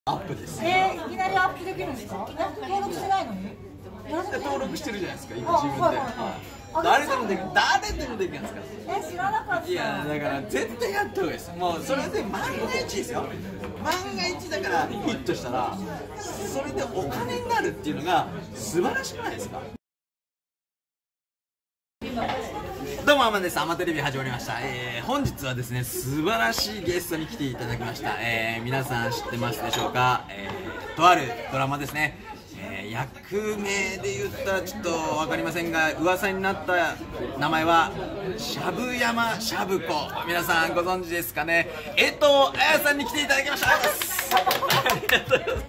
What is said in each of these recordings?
アップです。 いきなりアップできるんですか？登録してないのに？ 登録してるじゃないですか、今自分で。誰でもできるんですか？ 知らなかった。 いや、だから絶対やった方がいいです。もうそれで万が一ですよ。万が一だからヒットしたら、それでお金になるっていうのが素晴らしくないですか？どうもアマンです。アマテレビ始まりました。本日はですね、素晴らしいゲストに来ていただきました。皆さん知ってますでしょうか？とあるドラマですね。役名で言ったらちょっと分かりませんが、噂になった名前は樫山樫子。皆さんご存知ですかね？江藤綾さんに来ていただきました。ありがとうございます。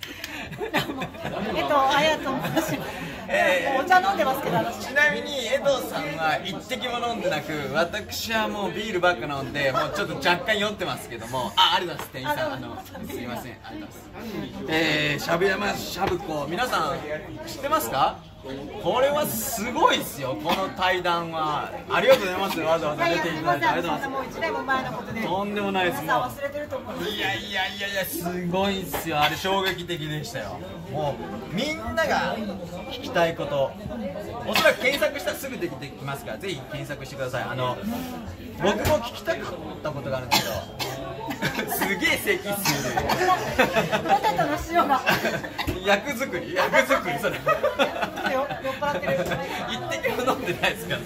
江藤綾と申します。お茶飲んでますけど、 ちなみに江藤さんは一滴も飲んでなく、私はもうビールばっか飲んで、もうちょっと若干酔ってますけども、ありがとうございます。店員さん、すいません、ありがとうございます。樫山樫子、皆さん知ってますか？これはすごいですよ、この対談は。ありがとうございます。わざわざ出ていただいてありがとうございます。 もう1年も前のことでとんでもないです。 皆さん忘れてると思う。 いや、すごいですよ。あれ衝撃的でしたよ。もうみんなが聞きたいこと、おそらく検索したらすぐ出てきますから、ぜひ検索してください。僕も聞きたかったことがあるんですけど、すげえ咳する。 ポテトの塩が役作りそれ。 酔っ払ってる。 一滴も飲んでないですから。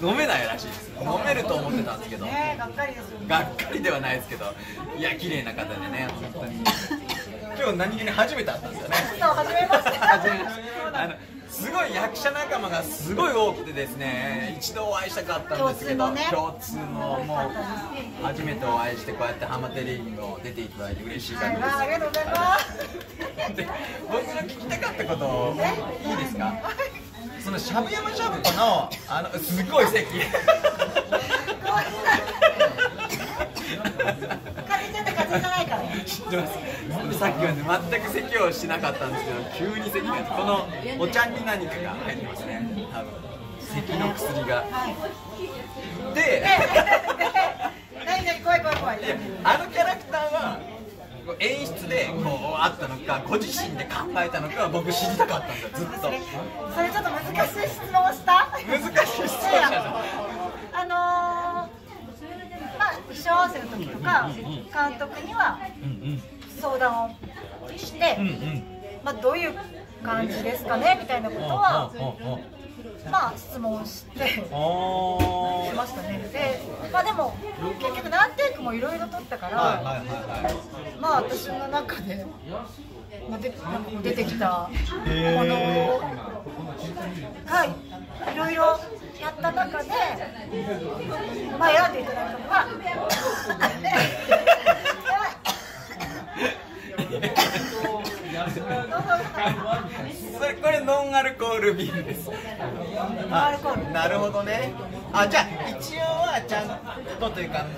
飲めないらしいです。飲めると思ってたんですけど。 がっかりですよね。 がっかりではないですけど、いや綺麗な方でね、本当に。今日何気に初めて会ったんですよね。 そう、初めまして。 すごい役者仲間がすごい多くてですね、一度お会いしたかったんですけど、共通のもう初めてお会いして、こうやってハマテレビにも出ていただいて嬉しい限りです。 ありがとうございます。 で、僕が聞きたかったこといいですか？その樫山樫子のすごい席。 風じゃないからね。 知ってます。さっきはね、全く咳をしなかったんですけど、急に咳が、このお茶に何かが入ってますね。多分咳の薬が。で、 何怖い。 あのキャラクターは演出でこうあったのか、ご自身で考えたのか、僕知りたかったんですよ、ずっと。 それちょっと難しい質問をした。 難しい質問した。 衣装合わせの時とか監督には相談をして、どういう感じですかねみたいなことは質問してましたね。で、でも結局何テイクもいろいろ撮ったから、私の中で出てきたものがいろいろやった中で、選んでいただいたのがこれノンアルコールビールです。なるほどね。じゃあ一応はちゃんとというか、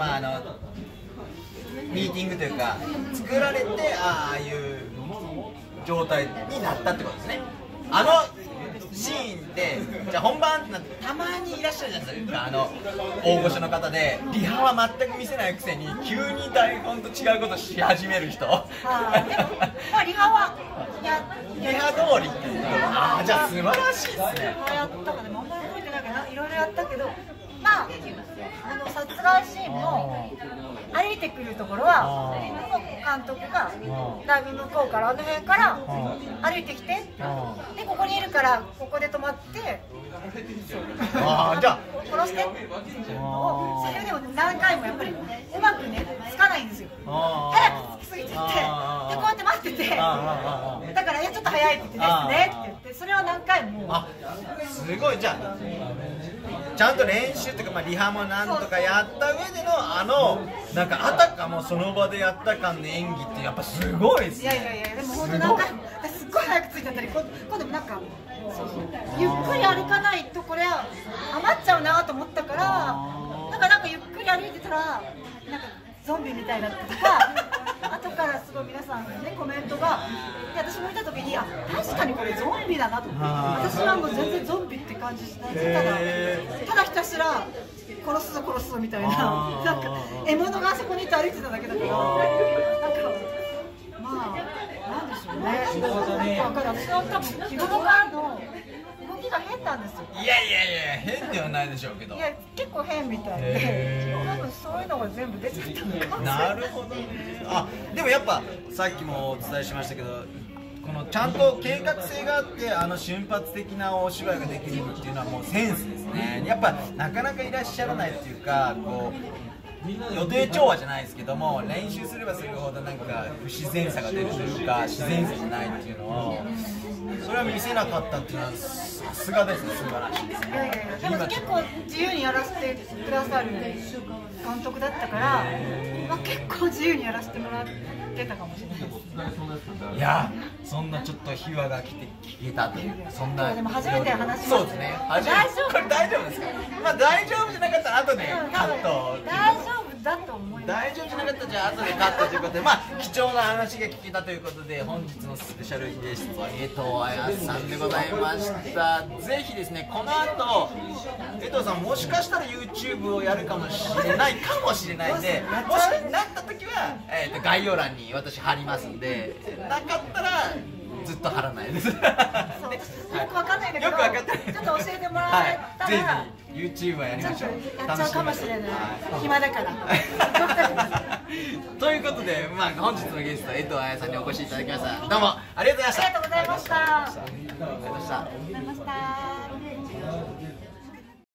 ミーティングというか作られて、ああいう状態になったってことですね。シーンで、じゃあ本番ってなってたまにいらっしゃるじゃないですか、大御所の方でリハは全く見せないくせに急に台本と違うことし始める人。でもリハ通りっていうか、じゃあ素晴らしいですね。 やったかでもあんまり覚えてないけど、いろいろやったけど、殺害シーンも歩いてくるところは監督がだいぶ向こうから辺から歩いてきて、でここにいるからここで止まってじゃあ殺してっていうのを、それでも何回もやっぱりうまくねつかないんですよ。早くつきすぎてて、でこうやって待ってて、だからちょっと早いって言ってですねって言って、それは何回も。 すごい。じゃあちゃんと練習というか、リハもなんとかやった上でのなんかあたかもその場でやった感の演技ってやっぱすごいですね。 でも本当何回もすっごい早くついちゃったり、今度なんかゆっくり歩かないとこれ余っちゃうなと思ったから、なんかゆっくり歩いてたらなんかゾンビみたいだったとか、後からすごい皆さんのねコメントが、私も見た時に確かにこれゾンビだなと思って、私はもう全然ゾンビって感じしないで、ただひたすら殺すぞみたいな、なんか獲物があそこにいて歩いてただけだけど、なんか分かる。私の多分日頃からの動きが変なんですよ。 いやいやいや変ではないでしょうけど。 いや結構変みたいで、多分そういうのが全部出ちゃったのかもしれない。 なるほどね。あ、でもやっぱさっきもお伝えしましたけど、このちゃんと計画性があって瞬発的なお芝居ができるっていうのはもうセンスですね。やっぱなかなかいらっしゃらないっていうか、こう予定調和じゃないですけども、練習すればするほどなんか不自然さが出るというか、自然さじゃないっていうのをそれは見せなかったっていうのはさすがですね。素晴らしいですね。 いやいやいや、でも結構自由にやらせてくださる監督だったから、まあ、結構自由にやらせてもらってたかもしれないです。 いや、そんなちょっと秘話が聞けたという、そんな。 でも初めて話しました。 そうですね。 大丈夫？ これ大丈夫ですか？まあ大丈夫じゃなかったら後でカット。 大丈夫だと思います。 大丈夫じゃなかったらじゃあ後でカットということで、まあ貴重な話が聞けたということで、本日のスペシャルゲストは江藤綾さんでございました。ぜひですね、この後江藤さんもしかしたら YouTube をやるかもしれないんで、もしなった時は、概要欄に私貼りますんで、なかったらずっと貼らないです。よくよくわかんないんだけど、 よくわかんない。 ちょっと教えてもらえたら、 ぜひ YouTube はやりましょう。 やっちゃうかもしれない。暇だから。 ということで、まあ本日のゲスト江藤綾さんにお越しいただきました。どうもありがとうございました。 ありがとうございました。 ありがとうございました。 ありがとうございました。